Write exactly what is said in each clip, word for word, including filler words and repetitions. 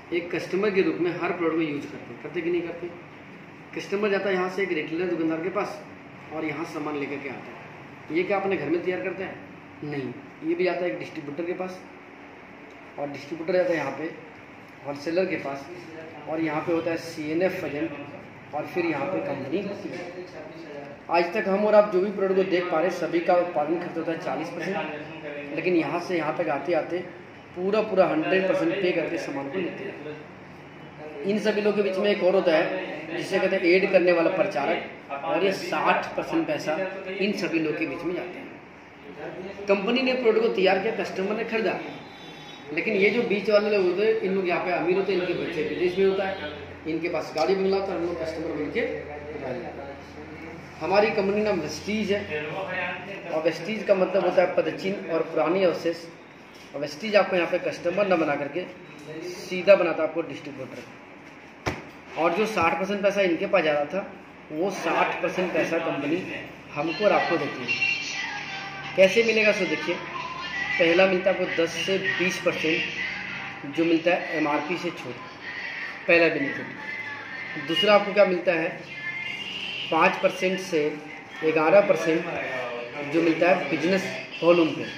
एक कस्टमर के रूप में हर प्रोडक्ट को यूज करते हैं, करते कि नहीं करते? कस्टमर जाता है यहाँ से एक रिटेलर दुकानदार के पास और यहाँ सामान लेकर के आता है। ये क्या अपने घर में तैयार करते हैं? नहीं, ये भी जाता है एक डिस्ट्रीब्यूटर के पास और डिस्ट्रीब्यूटर जाता है यहाँ पे होलसेलर के पास और यहाँ पे होता है सी एन एफ एजेंट और फिर यहाँ पे कंपनी होती है। आज तक हम और आप जो भी प्रोडक्ट को देख पा रहे हैं सभी का उत्पादन खर्च होता है चालीस परसेंट, लेकिन यहाँ से यहाँ तक आते आते पूरा पूरा हंड्रेड परसेंट पे करके सामान को लेते हैं। इन सभी लोगों के बीच में एक और होता है जिसे कहते हैं एड करने वाला प्रचारक, और ये साठ परसेंट पैसा इन सभी लोगों के बीच में जाते हैं। कंपनी ने प्रोडक्ट को तैयार किया, कस्टमर ने खरीदा, लेकिन ये जो बीच वाले लोग होते हैं इन लोग यहाँ पे अमीर होते हैं, इनके बच्चे विदेश में होता है, इनके पास गाड़ी बंगला होता है, हम लोग कस्टमर बन के। हमारी कंपनी नाम वेस्टीज है और वेस्टीज का मतलब होता है पदचिन्ह और पुरानी अवशेष। और वेस्टीज आपको यहाँ पे कस्टमर न बना करके सीधा बनाता आपको डिस्ट्रीब्यूटर। और जो साठ परसेंट पैसा इनके पास जा रहा था वो साठ परसेंट पैसा कंपनी हमको और आपको देती है। कैसे मिलेगा सो देखिए, पहला मिलता है आपको दस से बीस परसेंट जो मिलता है एम आर पी से छूट, पहला बेनिफिट। दूसरा आपको क्या मिलता है पाँच परसेंट से ग्यारह परसेंट जो मिलता है बिजनेस वॉल्यूम पे।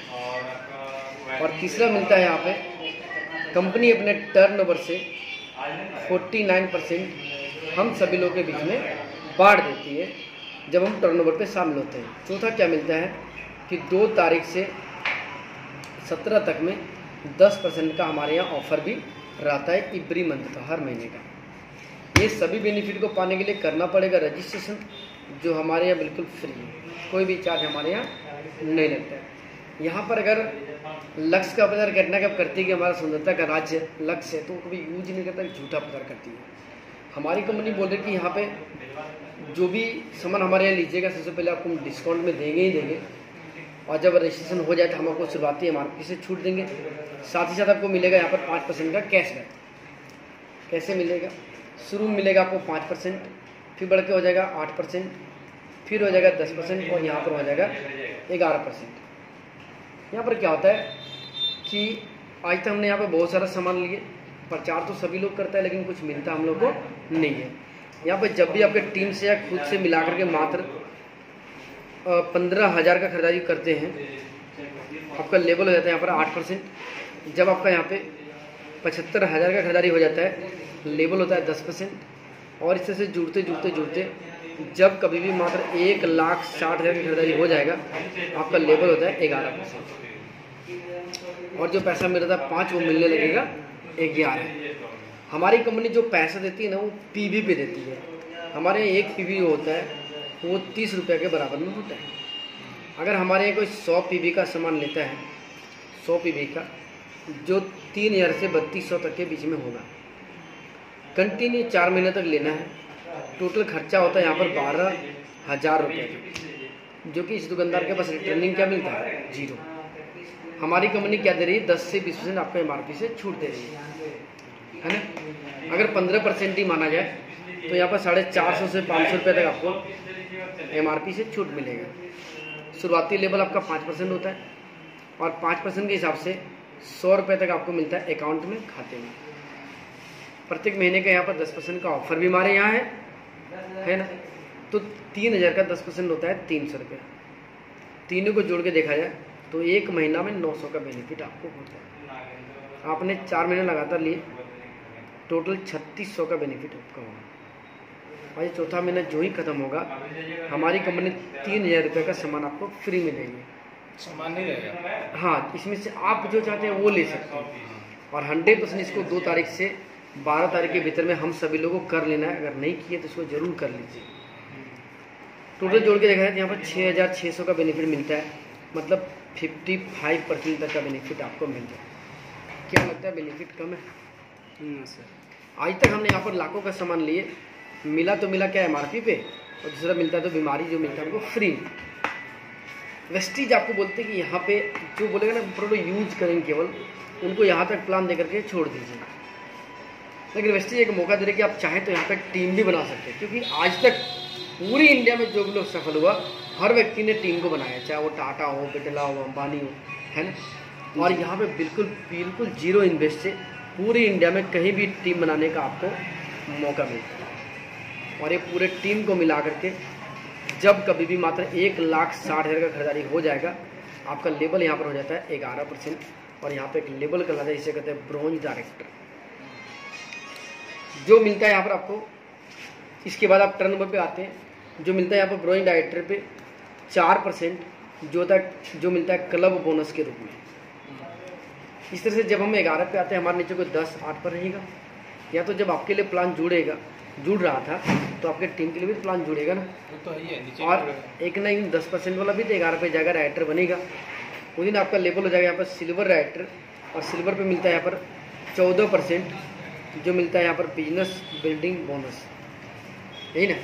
और तीसरा मिलता है यहाँ पे कंपनी अपने टर्नओवर से उनचास परसेंट हम सभी लोगों के बीच में बांट देती है जब हम टर्नओवर पे शामिल होते हैं। चौथा क्या मिलता है कि दो तारीख से सत्रह तक में दस परसेंट का हमारे यहाँ ऑफर भी रहता है एवरी मंथ का, हर महीने का। ये सभी बेनिफिट को पाने के लिए करना पड़ेगा रजिस्ट्रेशन, जो हमारे यहाँ बिल्कुल फ्री है, कोई भी चार्ज हमारे यहाँ नहीं लगता है। यहाँ पर अगर लक्ष्य का प्रचार करना कब करती है कि हमारा सुंदरता का राज्य लक्ष्य है, तो कभी यूज नहीं करता, झूठा प्रचार करती है। हमारी कंपनी बोल रही है कि यहाँ पे जो भी सामान हमारे यहाँ लीजिएगा सबसे पहले आपको हम डिस्काउंट में देंगे ही देंगे, और जब रजिस्ट्रेशन हो जाए तो हम आपको शुरुआती एम आर पी से छूट देंगे। साथ ही साथ आपको मिलेगा यहाँ पर पाँच परसेंट का कैशबैक। कैसे मिलेगा? शुरू में मिलेगा आपको पाँच परसेंट, फिर बढ़ के हो जाएगा आठ परसेंट, फिर हो जाएगा दस परसेंट और यहाँ पर हो जाएगा ग्यारह परसेंट। यहाँ पर क्या होता है कि आज तक हमने यहाँ पे बहुत सारा सामान लिए, प्रचार तो सभी लोग करता है लेकिन कुछ मिलता हम लोग को नहीं है। यहाँ पे जब भी आपके टीम से या खुद से मिला करके मात्र पंद्रह हज़ार का खरीदारी करते हैं, आपका लेवल हो जाता है यहाँ पर आठ परसेंट। जब आपका यहाँ पे पचहत्तर हज़ार का खरीदारी हो जाता है, लेवल होता है दस परसेंट। और इस तरह से जुड़ते जुड़ते जुड़ते जब कभी भी मात्र एक लाख साठ हज़ार की खरीदारी हो जाएगा, आपका लेवल होता है ग्यारह परसेंट। और जो पैसा मिल रहा था पाँच, वो मिलने लगेगा ग्यारह। हमारी कंपनी जो पैसा देती है ना, वो पीवी पे देती है। हमारे यहाँ एक पीवी होता है वो तीस रुपये के बराबर में होता है। अगर हमारे यहाँ कोई सौ पीवी का सामान लेता है, सौ पीवी का, जो तीन हज़ार से बत्तीस सौ तक के बीच में होगा, कंटिन्यू चार महीने तक लेना है, टोटल खर्चा होता है यहाँ पर बारह हज़ार रुपये का, जो कि इस दुकानदार के पास रिटर्निंग क्या मिलता है? जीरो। हमारी कंपनी क्या दे रही है? दस से बीस परसेंट आपको एम आर पी से छूट दे रही है, है ना। अगर पंद्रह परसेंट ही माना जाए तो यहाँ पर साढ़े चार सौ से पाँच सौ रुपये तक आपको एम आर पी से छूट मिलेगा। शुरुआती लेवल आपका पाँच परसेंट होता है और पाँच परसेंट के हिसाब से सौ रुपये तक आपको मिलता है अकाउंट में, खाते में। प्रत्येक महीने का यहाँ पर दस परसेंट का ऑफर भी हमारे यहाँ है, है ना। तो तीन हज़ार का दस परसेंट होता है तीन सौ रुपये। तीनों को जोड़ के देखा जाए तो एक महीना में नौ सौ का बेनिफिट आपको होता है। आपने चार महीने लगातार लिए, टोटल छत्तीस सौ का बेनिफिट आपका होगा। और ये चौथा महीना जो ही खत्म होगा, हमारी कंपनी तीन हज़ार रुपये का सामान आपको फ्री में देंगे। सामान नहीं रहेगा, हाँ, इसमें से आप जो चाहते हैं वो ले सकते हैं। और हंड्रेड परसेंट इसको दो तारीख से बारह तारीख के भीतर में हम सभी लोगों को कर लेना है। अगर नहीं किए तो इसको जरूर कर लीजिए। टोटल जोड़ के देखा जाए तो यहाँ पर छः हज़ार छः सौ का बेनिफिट मिलता है, मतलब पचपन परसेंट तक का बेनिफिट आपको मिल जाए। क्या लगता है बेनिफिट कम है? नहीं सर। आज तक हमने यहाँ पर लाखों का सामान लिए, मिला तो मिला क्या एम आर पी पे, और दूसरा मिलता है तो बीमारी जो मिलता है हमको फ्री। वेस्टीज आपको बोलते हैं कि यहाँ पे जो बोलेगा ना प्रोडक्ट यूज करेंगे केवल, उनको यहाँ तक प्लान दे करके छोड़ दीजिए। लेकिन वेस्टीज एक मौका दे रहे कि आप चाहें तो यहाँ पे टीम भी बना सकते हैं, क्योंकि आज तक पूरी इंडिया में जो भी लोग सफल हुआ, हर व्यक्ति ने टीम को बनाया, चाहे वो टाटा हो, बिरला हो, अंबानी हो, है ना। और यहाँ पे बिल्कुल बिल्कुल जीरो इन्वेस्ट से पूरी इंडिया में कहीं भी टीम बनाने का आपको मौका मिलता है। और ये पूरे टीम को मिला करके जब कभी भी मात्र एक लाख साठ हज़ार का खरीदारी हो जाएगा, आपका लेवल यहाँ पर हो जाता है ग्यारह परसेंट। और यहाँ पे एक लेवल कर लाता है, इसे कहते हैं ब्रोंज डायरेक्टर, जो मिलता है यहाँ पर आपको। इसके बाद आप टर्न पे आते हैं, जो मिलता है यहाँ पर ब्रोंज डायरेक्टर पे चार परसेंट जो होता है, जो मिलता है क्लब बोनस के रूप में। इस तरह से जब हम ग्यारह पे आते हैं, हमारे नीचे कोई दस आठ पर रहेगा, या तो जब आपके लिए प्लान जुड़ेगा जुड़ रहा था तो आपके टीम के लिए भी प्लान जुड़ेगा ना, तो है ही नीचे। और एक ना एक दस परसेंट वाला भी तो ग्यारह पे जाएगा, राइटर बनेगा। उस दिन आपका लेवल हो जाएगा यहाँ पर सिल्वर राइटर, और सिल्वर पे मिलता है यहाँ पर चौदह परसेंट जो मिलता है यहाँ पर बिजनेस बिल्डिंग बोनस, यही ना?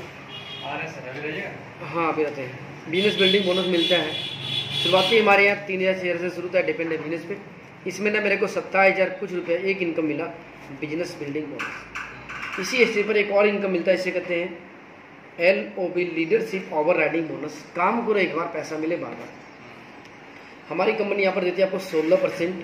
हाँ अभी रहते हैं, बिजनेस बिल्डिंग बोनस मिलता है। शुरुआती हमारे यहाँ तीन हज़ार शेयर से शुरू होता है, डिपेंड है बिजनेस पे। इसमें ना मेरे को सत्ताईस हज़ार कुछ रुपये एक इनकम मिला बिजनेस बिल्डिंग बोनस। इसी स्टेज पर एक और इनकम मिलता है, इसे कहते हैं L O B leadership overriding bonus. काम करो एक बार, पैसा मिले बार बार। हमारी कंपनी यहाँ पर देती है आपको सोलह परसेंट।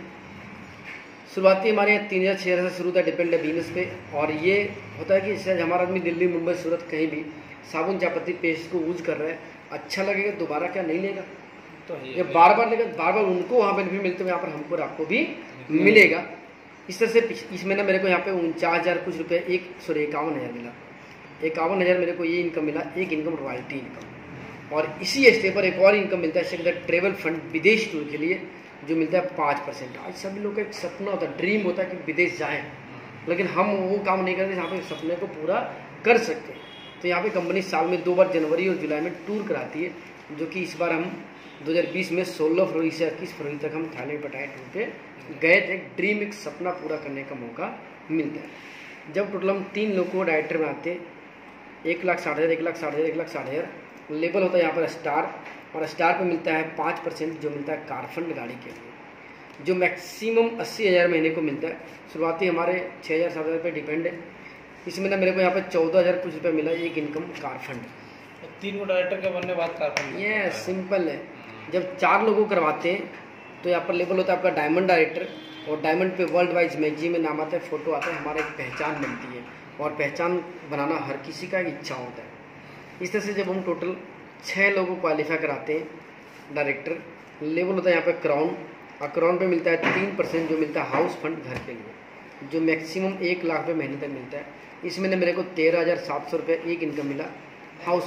शुरुआती हमारे यहाँ तीन हज़ार शेयर से शुरू होता है, डिपेंड है बिजनेस पे। और ये होता है कि शायद हमारा आदमी दिल्ली मुंबई सूरत कहीं भी साबुन चायपत्ती पेस्ट को यूज कर रहा है, अच्छा लगेगा दोबारा क्या नहीं लेगा, तो है ये बार बार लेगा, बार बार उनको वहाँ बेनिफिट मिलते हैं, यहाँ पर हमको और आपको भी मिलेगा। इस तरह से इसमें ना मेरे को यहाँ पे उनचास हज़ार कुछ रुपये एक सॉरी इक्यावन हज़ार मिला, इक्यावन हज़ार मेरे को ये इनकम मिला, एक इनकम रॉयल्टी इनकम। और इसी स्टेज पर एक और इनकम मिलता है, इससे कहते हैं ट्रेवल फंड विदेश टूर के लिए, जो मिलता है पाँच परसेंट। आज सभी लोग का एक सपना होता है, ड्रीम होता है कि विदेश जाएँ, लेकिन हम वो काम नहीं करते जहाँ पे सपने को पूरा कर सकते। तो यहाँ पे कंपनी साल में दो बार जनवरी और जुलाई में टूर कराती है, जो कि इस बार हम दो हज़ार बीस में सोलह फरवरी से इक्कीस फरवरी तक हम थाईलैंड पटाए टूर पे गए थे। ड्रीम एक सपना पूरा करने का मौका मिलता है। जब टोटल हम तीन लोगों को डायरेक्टर में आते, एक लाख साठ हज़ार एक लाख साठ हज़ार एक लाख साठ हज़ार लेवल होता है यहाँ पर स्टार, और स्टार पे मिलता है पाँच परसेंट जो मिलता है कार फंड गाड़ी के लिए, जो मैक्सिमम अस्सी हज़ार महीने को मिलता है। शुरुआती हमारे छः हज़ार सात हज़ार रुपये डिपेंड है। इसमें ना मेरे को यहाँ पे चौदह हज़ार कुछ रुपये मिला, एक इनकम कार फंड। तीन को डायरेक्टर के बनने बाद कार फंड ये सिंपल है। जब चार लोगों को करवाते हैं तो यहाँ पर लेवल होता है आपका डायमंड डायरेक्टर, और डायमंड पे वर्ल्ड वाइज मैगजीन में नाम आता है, फोटो आता है, हमारा एक पहचान बनती है, और पहचान बनाना हर किसी का एक इच्छा होता है। इस तरह से जब हम टोटल छः लोगों को क्वालिफाई कराते हैं डायरेक्टर, लेवल होता है यहाँ पे क्राउन, और क्राउन पे मिलता है तीन परसेंट जो मिलता है हाउस फंड घर के लिए, जो मैक्सिमम एक लाख रुपये महीने तक मिलता है। इसमें ने मेरे को तेरह हज़ार सात सौ रुपये एक इनकम मिला हाउस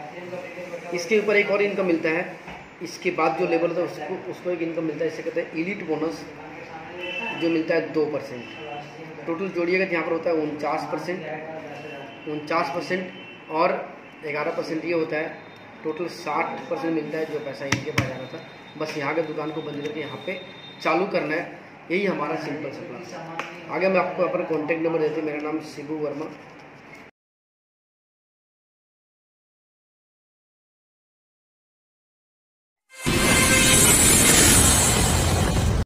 फंड। इसके ऊपर एक और इनकम मिलता है, इसके बाद जो लेवल होता है उसको उसको एक इनकम मिलता है, इसे कहते हैं एलिट बोनस, जो मिलता है दो परसेंट। टोटल जोड़िएगा यहाँ पर होता है उनचास परसेंट उनचास परसेंट और ग्यारह परसेंट ये होता है, टोटल साठ परसेंट मिलता है जो पैसा इनके पास जा रहा था। बस यहाँ के दुकान को बंद करके यहाँ पे चालू करना है, यही हमारा सिंपल सा प्लान। आगे मैं आपको अपना कॉन्टैक्ट नंबर देते हैं, मेरा नाम शिबू वर्मा,